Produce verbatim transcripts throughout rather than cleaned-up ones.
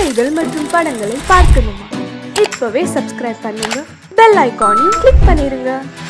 செய்திகள் மற்றும் படங்களை பார்க்கணுமா? இப்பவே சப்ஸ்கிரைப் பண்ணுங்க, பெல் ஐகானையும் கிளிக் பண்ணிருங்க.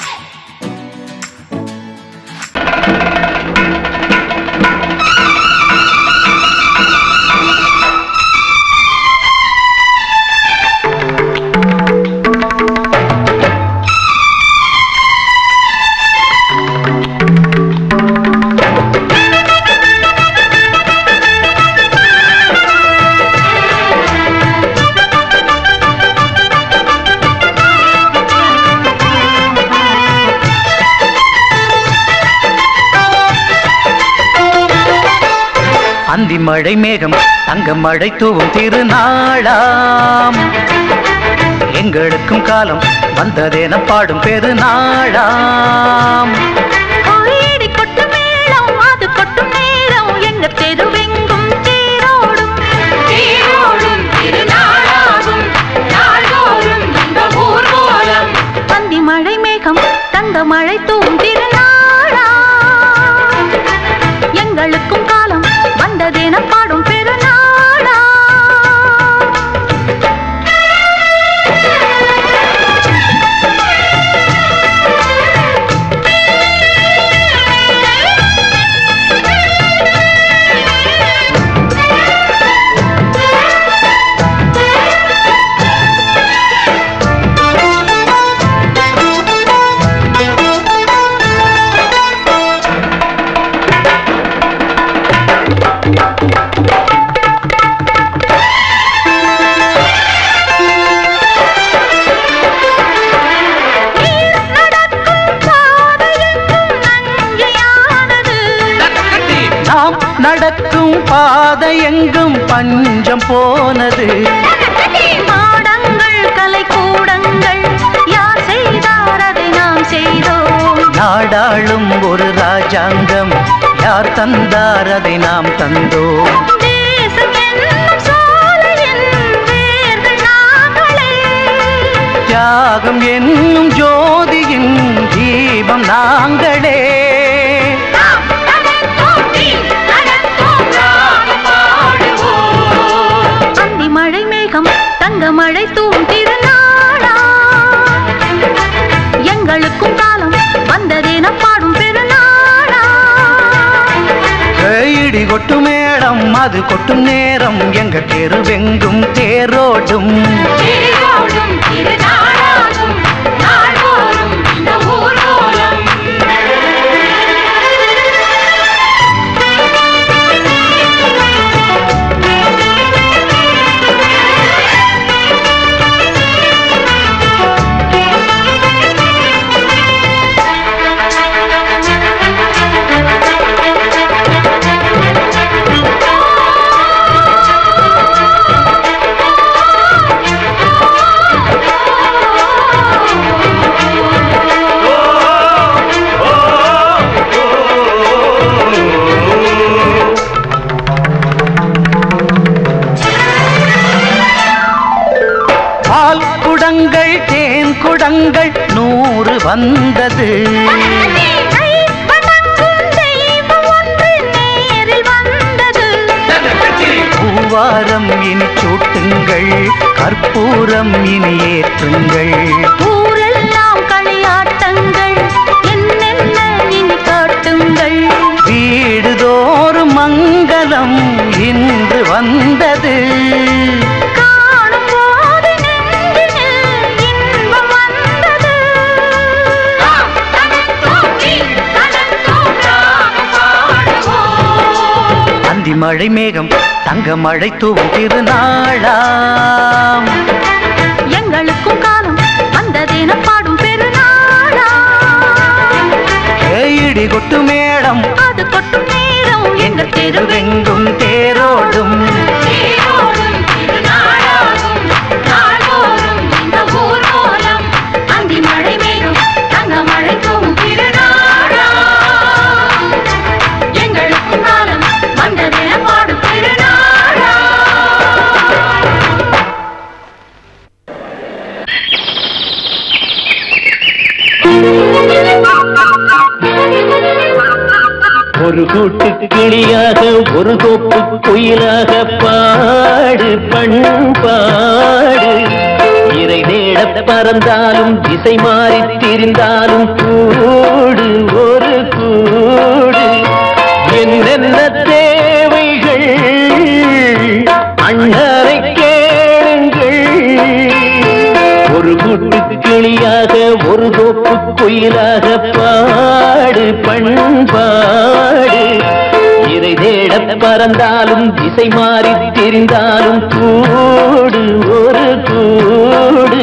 அந்தி மழை மேகம் தங்க மழை தூவும் திருநாளாம், எங்களுக்கும் காலம் வந்ததென பாடும் பெருநாளாம். கோயிடி கொட்டும் மேளம் அது கொட்டும் நேரம் எங்க தெருவெங்கும் தேரோடும் தேரோடும் திருநாளாகும் நாள்தோறும் இந்த ஊர்வலம். அந்தி மழை மேகம் தங்க மழை தூவும் திருநாளாம், எங்களுக்கும் காலம் வந்ததென பாடும் பெருநாளா. நடக்கும் பாதை எங்கும் பஞ்சம் போனது, மாடங்கள் கலை கூடங்கள் யார் செய்தார் அதை நாம் செய்தோம். நாடாளும் ஒரு ராஜாங்கம் யார் தந்தார் அதை நாம் தந்தோம். தேசம் என்னும் சோலையின் வேர்கள் நாங்களே, தியாகம் என்னும் ஜோதியின் தீபம் நாங்களே. மழை மேகம் தங்க மழை தூவும் திருநாளா, எங்களுக்கும் காலம் வந்ததென பாடும் பெருநாளா. இடி கொட்டும் மேடம் அது கொட்டும் நேரம் எங்க தெருவெங்கும் தேரோடும் தேரோடும் திருநாளாகும் நாள்தோறும் இந்த ஊர்வலம். குடங்கள் தேன் குடங்கள் நூறு வந்தது, பூவாரம் இனி சூட்டுங்கள் கற்பூரம் இனி ஏற்றுங்கள். ஊரெல்லாம் களியாட்டங்கள் என்னென்ன இனி காட்டுங்கள். வீடுதோறும் மங்களம் இன்று வந்தது, மழை மேகம் தங்க மழை தூவும் திருநாளாம், எங்களுக்கும் காலம் வந்ததென பாடும் பெருநாளா. இடி கொட்டு மேடம் அது கொட்டும் நேரம் எங்க தெருவெங்கும் தேரோடும் தேரோடும் திருநாளாகும் நாள்தோறும் இந்த ஊர்வலம். அந்தி மழை மேகம் தங்க மழை தூவும் திருநாளா, எங்களுக்கும் காலம் வந்ததென பாடும் பெருநாளா. ஒரு கூட்டு கிளியாக ஒரு கோப்பு குயிலாக பாடு பண்ண பறந்தாலும் திசை மாறி திரிந்தாலும் கூடு ஒரு கூடு. என்னென்ன தேவைகள் அண்ணரை கேளுங்கள். ஒரு கூட்டு கிளியாக ஒரு தோப்பு குயிலாக பாடு பண்பாடு. இதை தேட பறந்தாலும் திசை மாறி தெரிந்தாலும் கூடு ஒரு கூடு.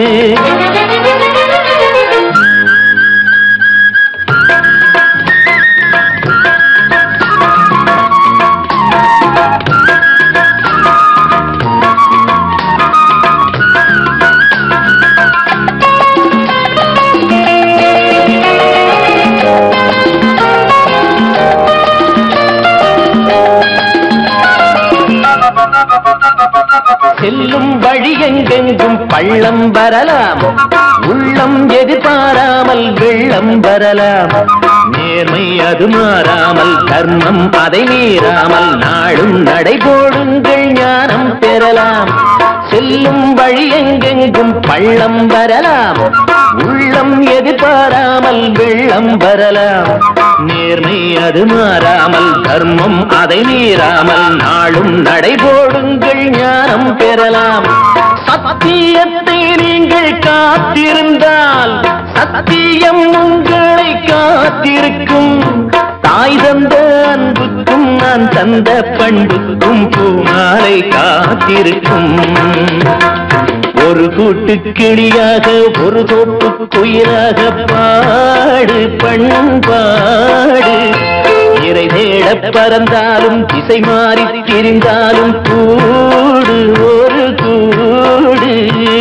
செல்லும் வழி எங்கெங்கும் பள்ளம் வரலாம், உள்ளம் எதிர்பாராமல் வெள்ளம் வரலாம். நேர்மை அது மாறாமல் தர்மம் அதை மீறாமல் நாளும் நடைபோடுங்கள் ஞானம் பெறலாம். செல்லும் வழி எங்கெங்கும் பள்ளம் வரலாம், உள்ளம் எதிர்பாராமல் வெள்ளம் வரலாம். நேர்மை அது மாறாமல் தர்மம் அதை மீறாமல் நாளும் நடைபோடுங்கள் ஞானம் பெறலாம். சத்தியத்தை நீங்கள் காத்திருந்தால் சத்தியம் உங்களை காத்திருக்கும். தாய் தந்த அன்புக்கும் நான் தந்த பண்புக்கும் பூமாலை காத்திருக்கும். ஒரு கூட்டு கிளியாக ஒரு தோப்பு குயிலாக பாடு பண்பாடு. இறை தேட பறந்தாலும் திசை மாறி திரிந்தாலும் கூடு ஒரு கூடு.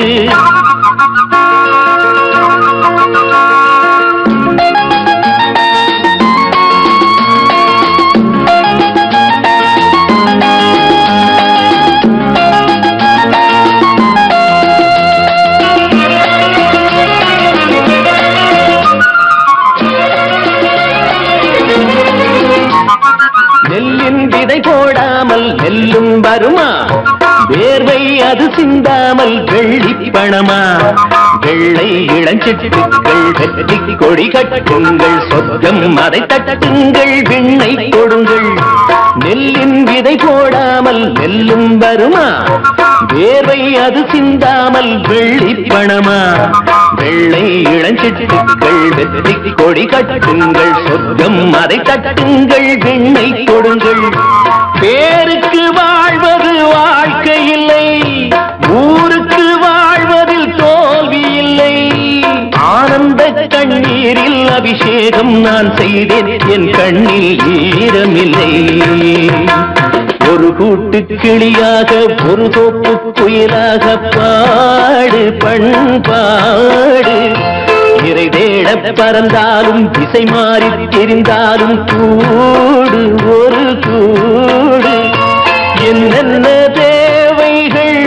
நெல்லின் விதை போடாமல் நெல்லும் வருமா, வேர்வை அது சிந்தாமல் வெள்ளி பணமா. வெள்ளை இளஞ்சிட்டுக்கள் வெற்றி கொடி கட்டுங்கள், சொர்க்கம் அதை தட்டுங்கள் விண்ணை கொடுங்கள். நெல்லின் விதை போடாமல் நெல்லும் வருமா, வேர்வை அது சிந்தாமல் வெள்ளி பணமா. வெள்ளை இளஞ்சிட்டுக்கள் வெற்றி கொடி கட்டுங்கள், சொர்க்கம் அதை தட்டுங்கள் விண்ணை கொடுங்கள். பேருக்கு வாழ்வது வாழ்க்கை இல்லை, ஊருக்கு வாழ்வதில் தோல்வி இல்லை. ஆனந்த கண்ணீரில் அபிஷேகம் நான் செய்தேன், என் கண்ணில் ஈரமில்லை. ஒரு கூட்டு கிளியாக ஒரு தோப்பு குயிலாக பாடு பண்பாடு. இறை தேட பறந்தாலும் திசை மாறி தெரிந்தாலும் கூடு ஒரு கூடு. என்னென்ன தேவைகள்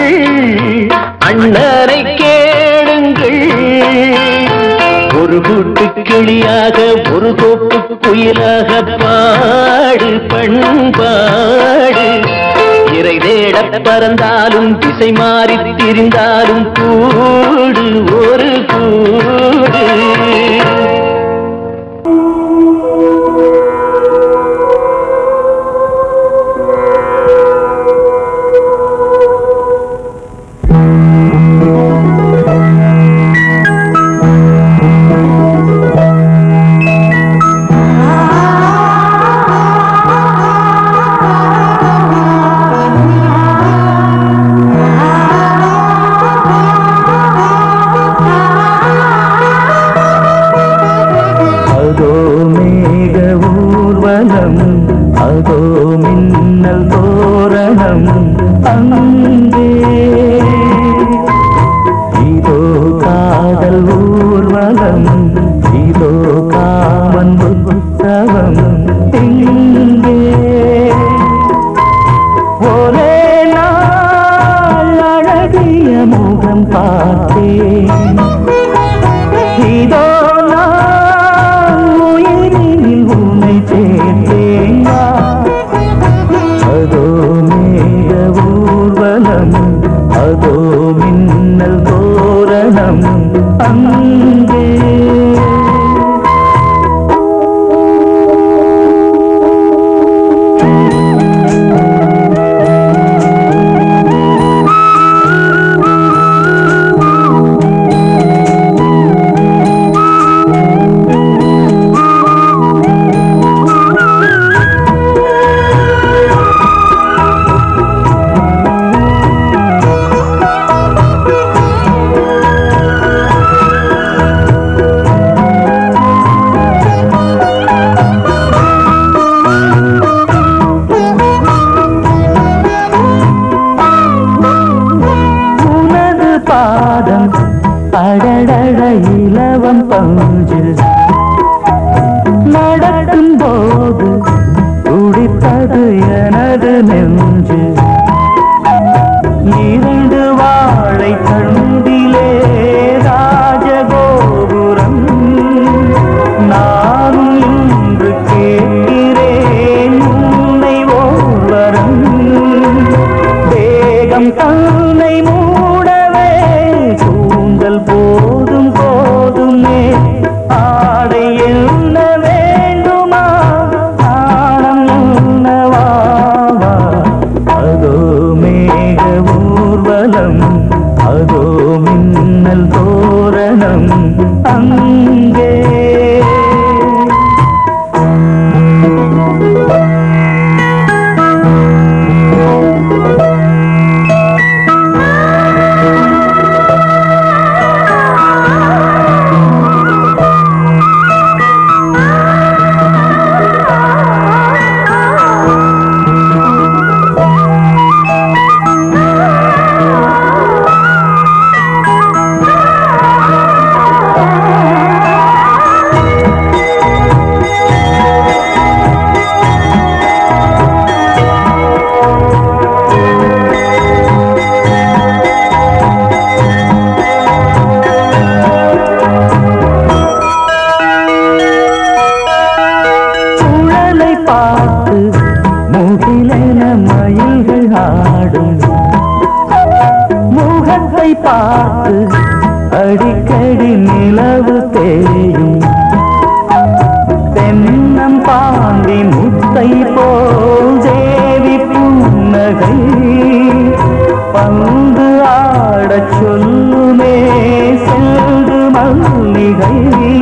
அண்ணரை கேளுங்கள். ஒரு கூட்டு கிளியாக ஒரு தோப்பு குயிலாக பாடு பண்பாடு. இறை தேட பறந்தாலும் திசை மாறி திரிந்தாலும் கூடு ஒரு கூடு. அதோ மின்னல் தோரணம் அங்கே, இதோ காதல் ஊர்வலம், இதோ காமன் உற்சவம் இங்கே. ஒரே நாள் அழகிய முகம் பார்த்தேன், இதோ அதோ மேக ஊர்வலம், அதோ மின்னல் தோரணம் தோரணம் அங்கே. அடடட இலவம் பஞ்சு நடக்கும் போது துடித்தது எனது நெஞ்சு. இரண்டு வாழை தண்டிலே ராஜகோபுரம் நானும் இன்று கேட்கிறேன் உன்னை ஓர்வரம். வேகம் தன்னை மூடவே கூந்தல் போதும் போதுமே ஆடை என்ன வேண்டுமா ஆடம் என்னவாவா. அதோ மேக ஊர்வலம் அதோ மின்னல் தோரணம் அங்கே. முகத்தை பார்த்து அடிக்கடி நிலவு தேயும் தென்னம் பாண்டி முத்தை போல் தேவி புன்னகை பந்து ஆடச் சொல்லுமே செல்து மல்லிகை.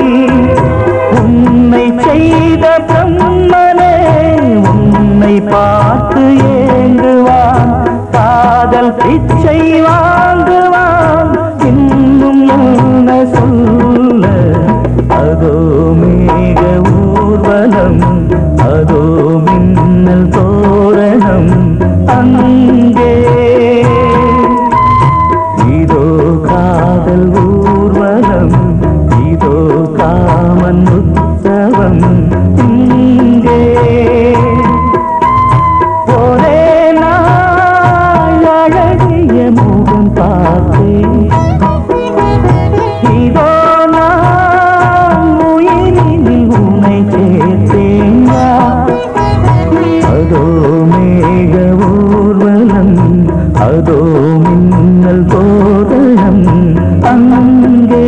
உன்னை செய்த பிரம்மனே உன்னை பார்த்து ஏங்குவான் காதல் பிச்சை வாங்குவான் இன்னும் என்ன சொல்ல. அதோ மேக ஊர்வலம் அதோ மின்னல் தோரணம் அங்கே. இதோ காதல் ஊர்வலம் இதோ காமன் உற்சவம் இங்கே. ஒரே நாள் அழகிய முகம் பார்த்தேன் இதோ நான் உயிரினில் உன்னை சேர்த்தேன். அதோ மேக ஊர்வலம் அதோ மின்னல் தோரணம் அங்கே.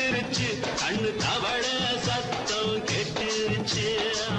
கெட்டுருச்சு கண்ணு தவள சத்தம் கெட்டுருச்சு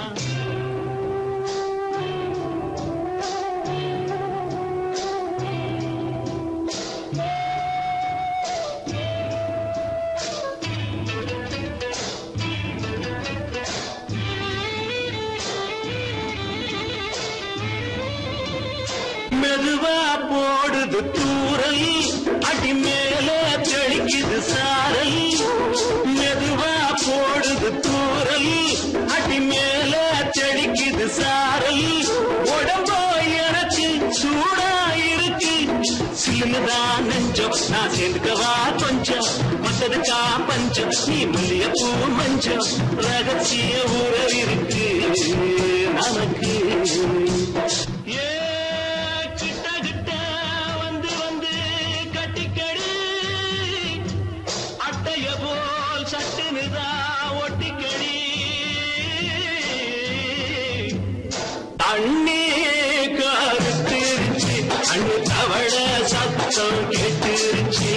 மெதுவா போடுது தூரல் அடி மேல தெளிக்குது சாரல் மெதுவா போடுது தூரல் அடி மேல தெளிக்குது சாரல் உடம்போ எனக்கு சூடா இருக்கு சில்லுதான் நெஞ்சம் நான் சேர்ந்துக்கவா கொஞ்சம் மத்ததுக்கா பஞ்சம் நீ மல்லிய பூ மஞ்சம் ரகசிய உறவு இருக்கு நமக்கு ஏ அண்ணே கருத்திருச்சு அண்ணு தவள சத்தம் கேட்டுருச்சு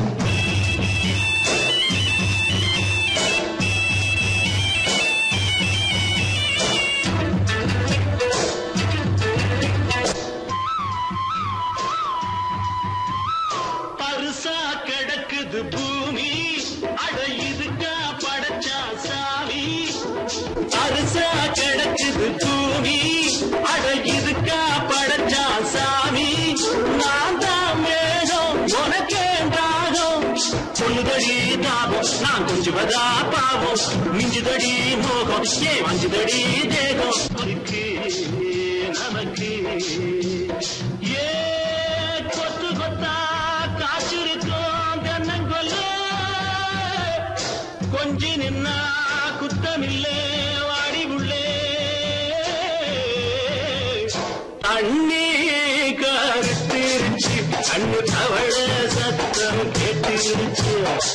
பரிசா கிடக்குது பூமி அட இதுக்கா படைச்சா சாமி பரிசா கிடக்குது பூமி அட இதுக்கா படைச்சா சாமி நான் தான் மேகம் உனக்கேண்டாகும் சொல்லுதடி தாபம் நான் கொஞ்சுவதா பாவம் மிஞ்சுதடி மோகம் ஏ வஞ்சுதடி தேகம் இருக்கு நமக்கு ஏ கொத்து கொத்தா காற்றிருக்கும் தென்னங்கொல்ல கொஞ்சி நின்னா குத்தமில்லே வாடி உள்ளே அண்ணே கருத்திருச்சு அண்ணு தவள சத்தம் கேட்டுருச்சு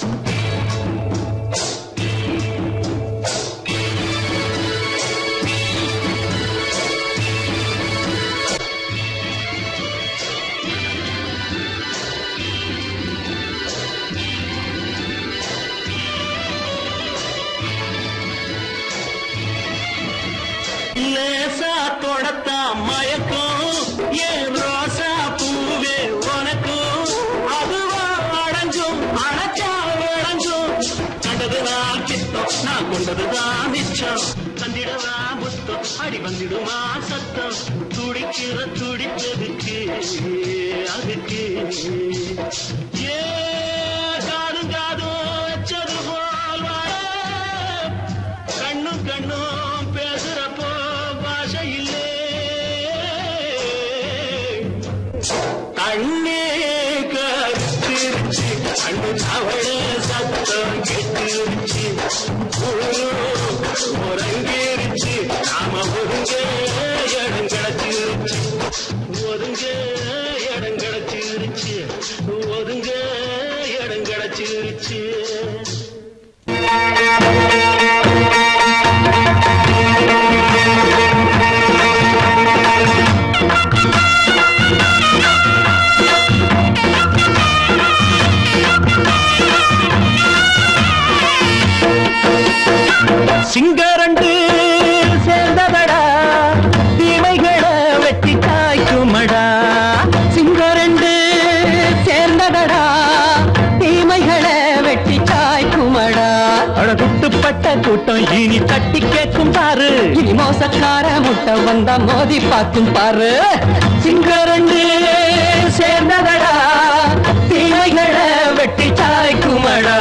லேசா தொடத்தா மயக்கும் ஏன் ரோசா பூவே உனக்கும் அதுவா அடைஞ்சும் அடைச்சா விளைஞ்சும் கண்டதுதான் கித்தம் நான் கொண்டதுதான் மிச்சம் தந்திடவா புத்தம் அடி வந்திடுமா சத்தம் துடிக்கிற துடிப்பதுக்கு அதுக்கு ஏ காதும் காதும் வச்சது போல் வாழ கண்ணும் கண்ணும் பேசுறப்போ பாஷை இல்லே கண்ணே கருத்திருச்சு கண்ணு தவள சத்தம் கெட்டுருச்சு ஒருங்கிருச்சு நாம ஒருங்க இடம் கிடைச்சிருச்சு ஒருங்க இடம் கிடைச்சிருச்சு ஒருங்க இடம் கிடைச்சிருச்சு சிங்கரண்டு சேர்ந்ததடா தீமைகளை வெட்டி காய்க்குமடா சிங்கரண்டு சேர்ந்ததடா தீமைகளை வெட்டி காய்க்குமடா அழகுட்டுப்பட்ட கூட்டம் இனி தட்டி கேட்கும் பாரு இனி மோசக்கார முட்டை வந்தா மோதி பார்க்கும் பாரு சிங்கரண்டு சேர்ந்ததடா தீமைகளை வெட்டி காய்க்குமடா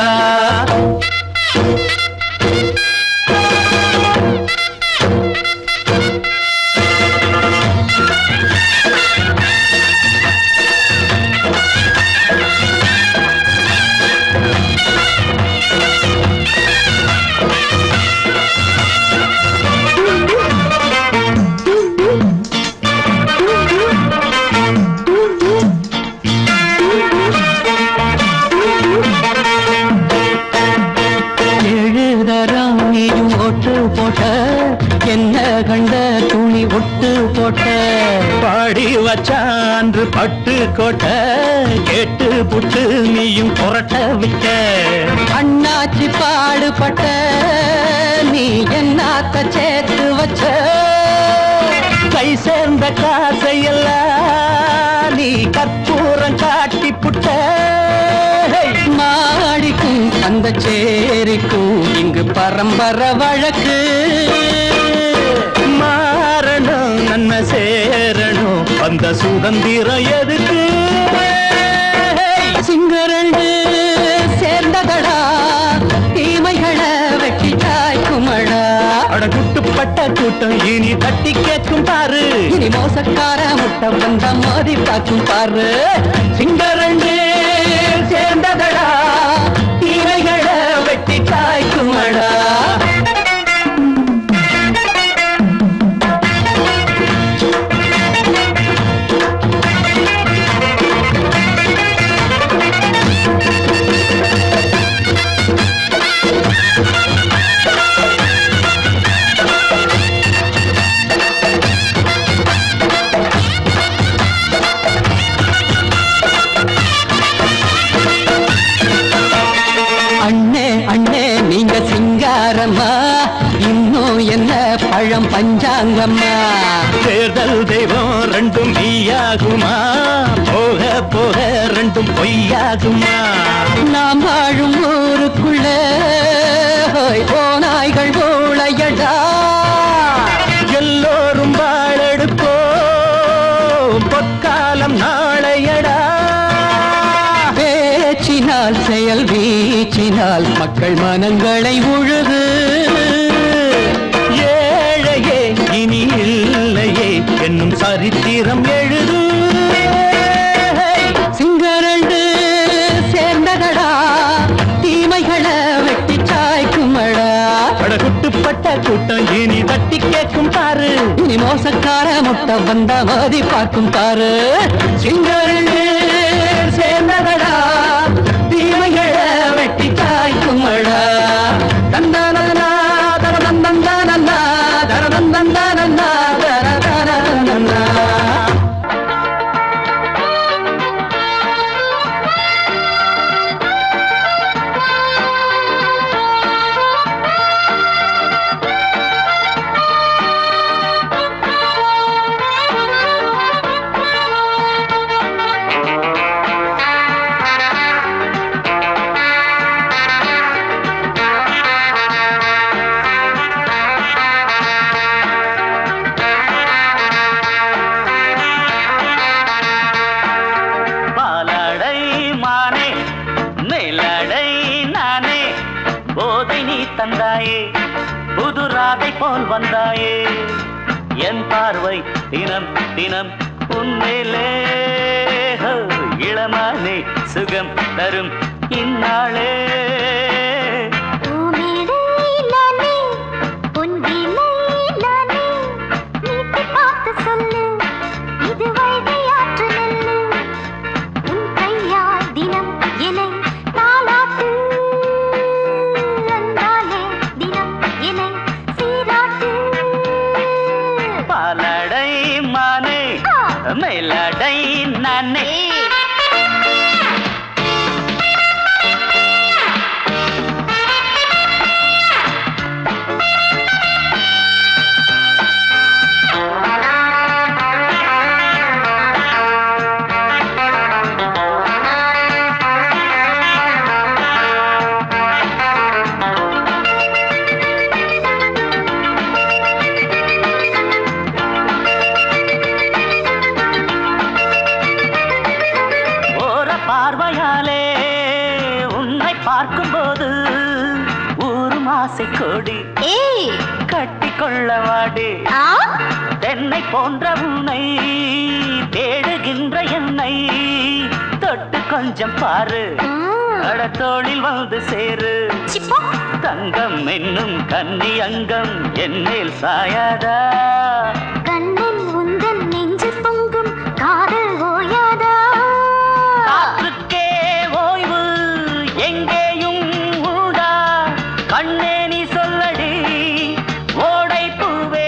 போட்ட என்ன கண்ட துணி ஒட்டு போட்ட பாடி வச்சான்று பட்டு கோட்ட கேட்டு புட்டு நீயும் புரட்ட விட்ட அண்ணாச்சி பாடுபட்ட நீ என்னாத்த சேர்த்து வச்ச கை சேர்ந்த காசையெல்லாம் நீ கற்பூரம் காட்டி புட்ட மாடிக்கும் அந்த சேரிக்கும் இங்கு பரம்பரை வழக்கு மாறணும் நன்மை சேரணும் அந்த சுதந்திரம் எதுக்கு சிங்கரண்டு சேர்ந்ததடா தீமைகளை வெட்டி தாய்க்குமடா அட குட்டுப்பட்ட கூட்டம் இனி தட்டி கேட்கும் பாரு இனி மோசக்கார முட்டை வந்த மோதி பார்க்கும் பாரு சிங்கரண்டு சேர்ந்ததடா தீமைகளை வெட்டி தாய்க்குமடா இன்னும் என்ன பழம் பஞ்சாங்கம்மா தேர்தல் தெய்வம் ரெண்டும் மெய்யாகுமா போக போக ரெண்டும் பொய்யாகுமா நாம் வாழும் ஊருக்குள்ள போனாய்கள் போளையடா எல்லோரும் வாழெடுப்போம் பொற்காலம் நாளையடா பேச்சினால் செயல் வீச்சினால் மக்கள் மனங்களை உழுது ஏழையே இனி இல்லையே என்னும் சரித்திரம் எழுது சிங்கரண்டு சேர்ந்ததடா தீமைகளை வெட்டி சாய்க்குமடா குட்டுப்பட்ட கூட்டம் இனி தட்டி கேட்கும் பாரு இனி மோசக்கார முட்டை வந்த மோதி பார்க்கும் பாரு சிங்கரண்டு சேர்ந்ததடா தீமைகளை வெட்டி சாய்க்குமடா தந்தானா தரதந்தந்தானா தரதந்தந்தானா தரதந்தந்தானா போல் வந்தாயே என் பார்வை தினம் தினம் உன்மேலே இளமானே சுகம் தரும் இந்நாளே மேலடை நானே கொடி கட்டிக்கொள்ளவாடி தென்னை போன்ற உன்னை தேடுகின்ற என்னை தொட்டு கொஞ்சம் பாரு கடத்தோளில் வந்து சேரு தங்கம் என்னும் கன்னி அங்கம் என்னேல் சாயாதா கண்ணன் உந்தன் நெஞ்சு பொங்கும் காதல் ஓயாதா காற்றுக்கே ஓய்வு எங்கேயும் உண்டா கண்ணே நீ சொல்லடி ஓடை பூவே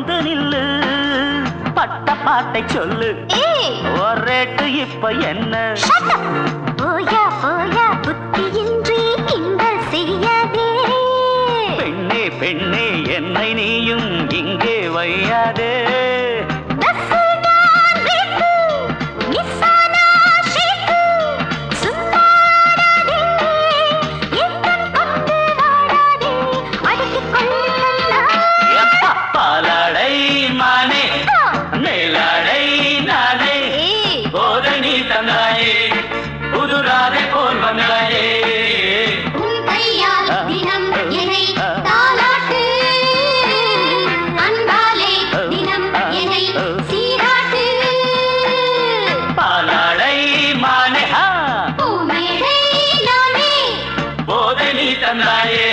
வந்து நில்லு பட்ட பாட்டை சொல்லு ஒரேட்டு இப்ப என்ன போயா போயா புத்தியின்றி கிண்டல் செய்யாதே பெண்ணே பெண்ணே என்னை நீயும் இங்கே வையாதே பாலாடை மானே மேலாடை நானே போதை நீ தந்தாயே புதுராதை போல் வந்தாயே பாலாடை மானே போதை நீ தந்தாயே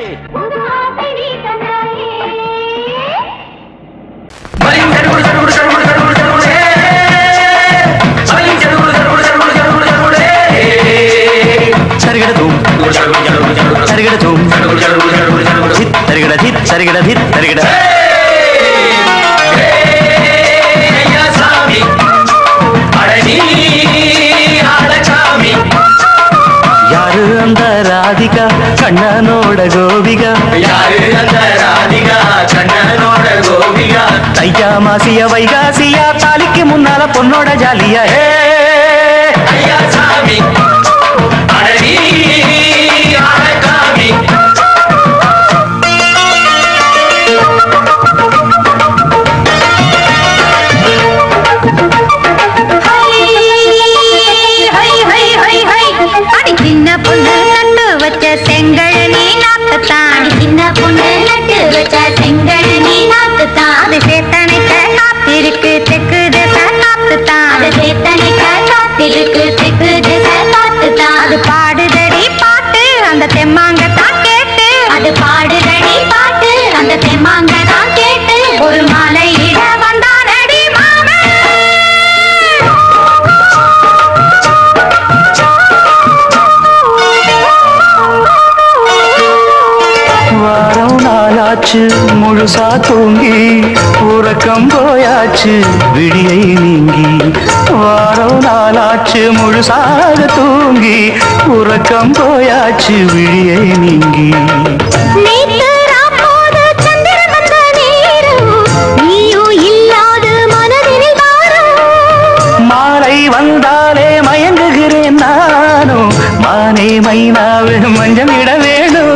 யாரு அந்த ராதிகா கண்ணனோட கோபிகா யாரு அந்த ராதிகா கண்ணனோட கோபிகா தையா மாசியா வைகாசியா தாலிக்கு முன்னால பொண்ணோட ஜாலியா ஐயா சாமி அடடி அடகாமி சின்ன பொண்ணு நட்டு வச்ச செங்கழனி நாத்துத்தான் சின்ன பொண்ணு நட்டு வச்ச செங்கழனி நாத்துத்தான் அது சேத்தனைக்க காத்திருக்கு தெற்கு திச காத்துத்தான் அது சேத்தனைக்க காத்திருக்கு தெற்கு திச காத்துத்தான் அது பாடுதடி பாட்டு அந்த தெம்மாங்க தான் கேட்டு அது பாடுதடி பாட்டு அந்த தெம்மாங்க தான் கேட்டு ஒரு மாலை இட வந்தானடி மாமே வாரம் நாளாச்சு முழுசா தூங்கி உறக்கம் போயாச்சு விடியை நீங்கி வாரம் நாளாச்சு முழுசாக தூங்கி உறக்கம் போயாச்சு விடியை நீங்கி மாலை வந்தாலே மயங்குகிறேன் நானும் மானே மைனாவே மஞ்சள் இட வேணும்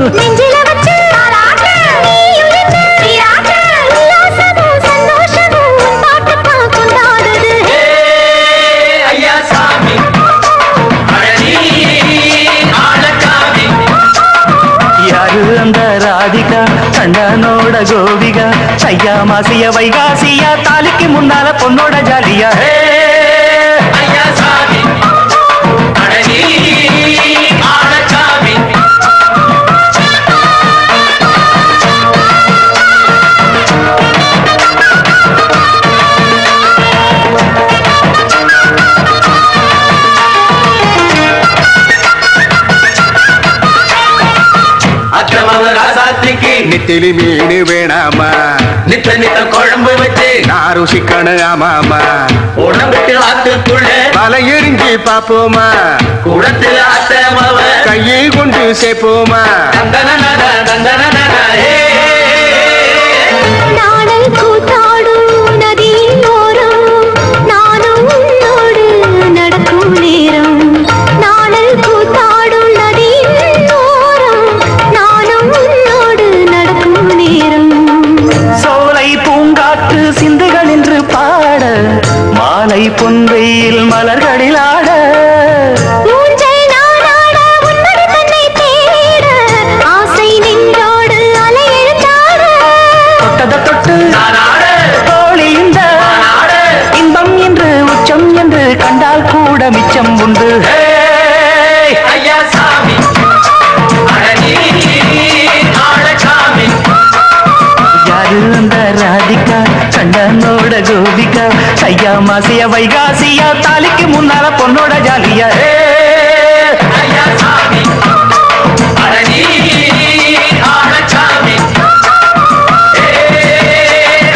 அந்த ராதிகா கண்ணனோட கோபிகா ஐயா மாசிய வைகாசியா தாலிக்கு முன்னால பொண்ணோட ஜாலியா ஐயா சாமி அடனி ஆளச்சாமி நித்திலி மீன் வேணாமா நித்த நித்த குழம்பு வச்சு நான் ருசிக்கணும் ஆமாமா உடம்புக்கு ஆத்துக்குள்ள பல எரிஞ்சு பாப்போமா குடத்துல ஆத்தமவ கையை கொண்டு சேர்ப்போமா தந்தன தந்தன நாடல் கூத்தாடும் நதியோரம் நானும் உன்னோடு நடக்கும் நேரம் நாடல் கூத்தாடும் நதியோரம் நானும் உன்னோடு நடக்கும் நேரம் சோலை பூங்காற்று சிந்துகள் என்று பாட மாலை பொன்வெயில் மலர்களில் ஆட கண்டால் கூட மிச்சம் உண்டு ஐயா சாமி யாரு அந்த ராதிகா கண்ணனோட கோபிகா ஐயா மாசிய வைகாசியா தாலிக்கு முன்னால பொண்ணோட ஜாலியா ஐயா சாமி அடனி ஆளச்சாமி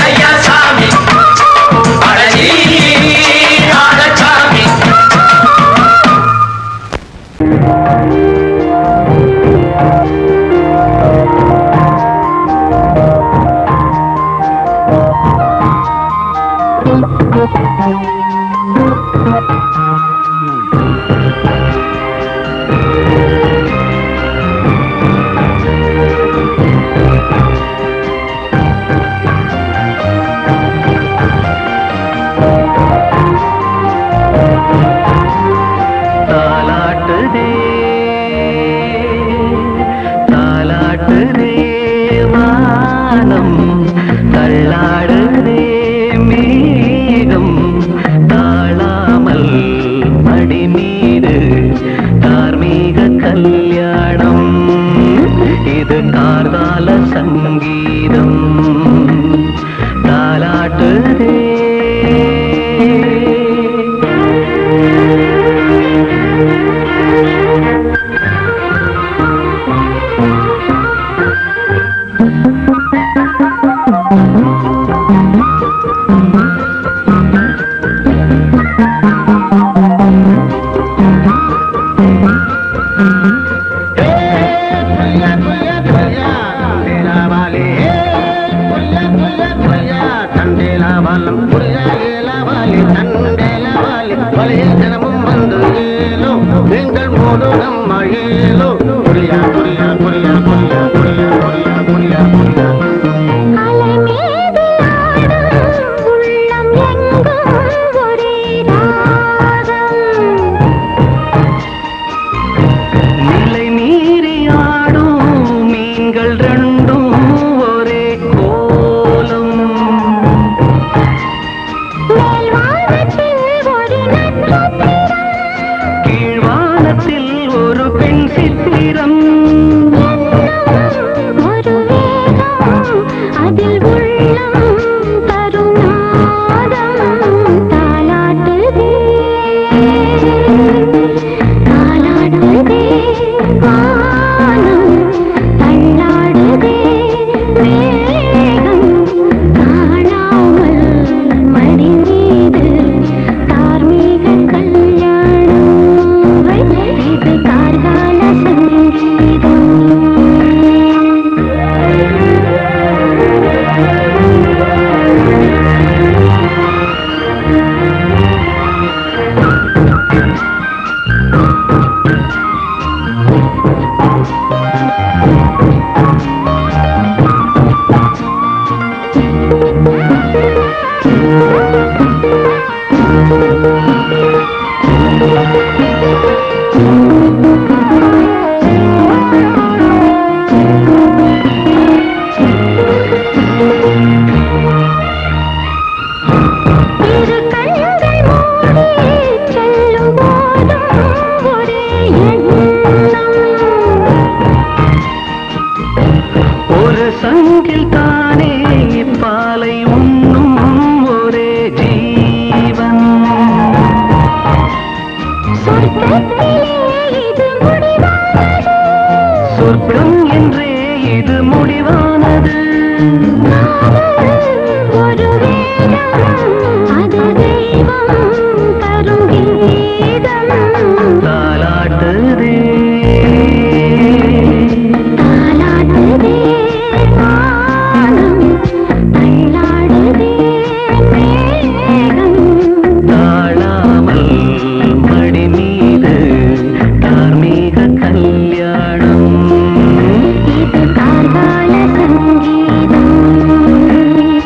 இது கார்கால சங்கீதம்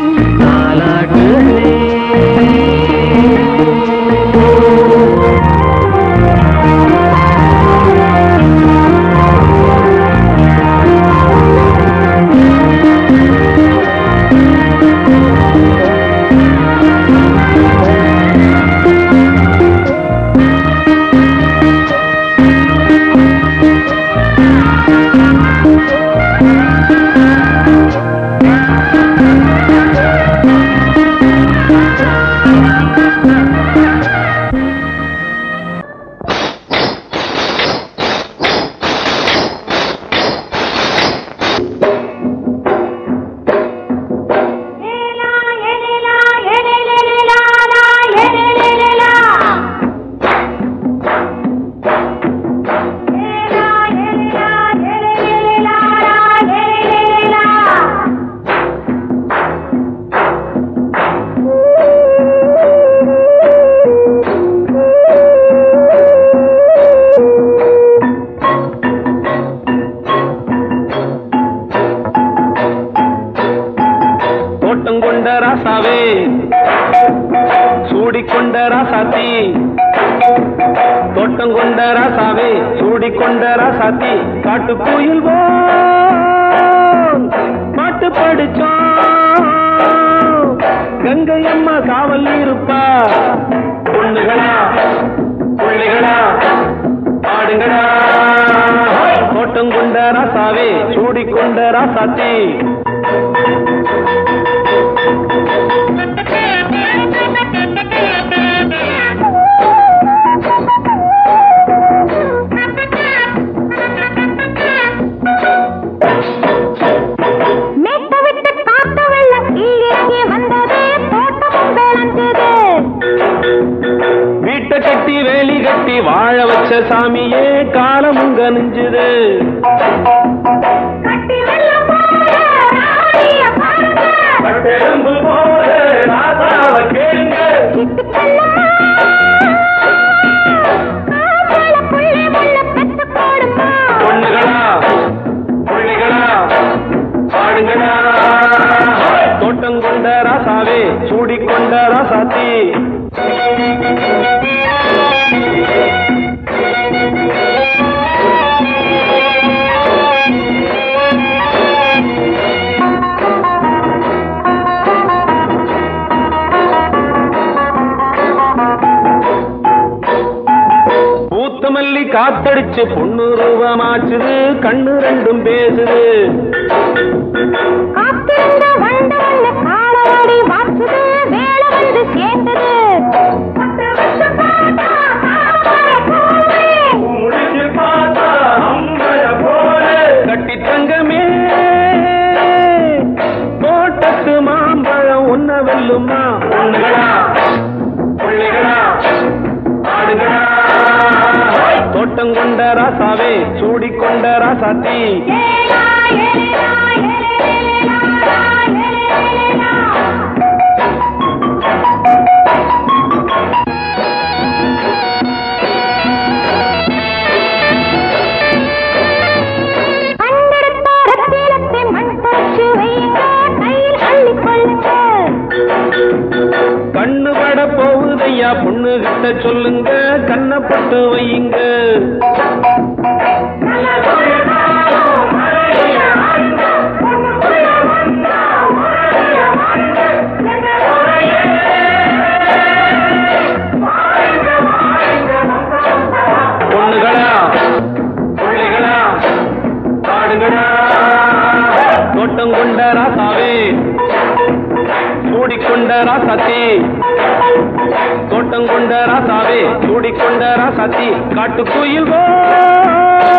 ராசாவே சூடிக்கொண்ட ராசாத்தி தோட்டம் கொண்ட ராசாவே சூடிக்கொண்ட ராசாத்தி காட்டு கோயில் பாட்டு படிச்சோம் கங்கை அம்மா காவல் இருப்பா பொண்ணுகளா பிள்ளைகளா ஆடுங்களா தோட்டம் கொண்ட ராசாவே சூடிக்கொண்ட ராசாத்தி வீட்டை கட்டி வேலி கட்டி வாழ வச்ச சாமியே காலமுங்க நெஞ்சுது பொண்ணுகளா பிள்ளைகளா பாடுங்களா தோட்டம் கொண்ட ராசாவே சூடிக்கொண்ட ராசாத்தி பூத்தமல்லி காத்தடிச்சு பொண்ணு ரூபமாச்சுது கண்ணு ரெண்டும் பேசுது கட்டி தங்கமே தோட்டத்து மாம்பழம் உன்ன வெல்லுமா பொண்ணுகளா பிள்ளைகளா ஆடுகளா தோட்டம் கொண்ட ராசாவே சூடிக்கொண்ட ராசாத்தி கண்ணு பட போகுதையா பொண்ணு கிட்ட சொல்லுங்க கண்ணப்பட்டு வையுங்க பொண்ணுகளா பிள்ளைகளா பாடுங்களா தோட்டம் கொண்ட ராசாவே சூடிக்கொண்ட ராசாத்தி தோட்டம் கொண்ட ராசாவே சூடிக்கொண்ட ராசாத்தி காட்டு கோயில்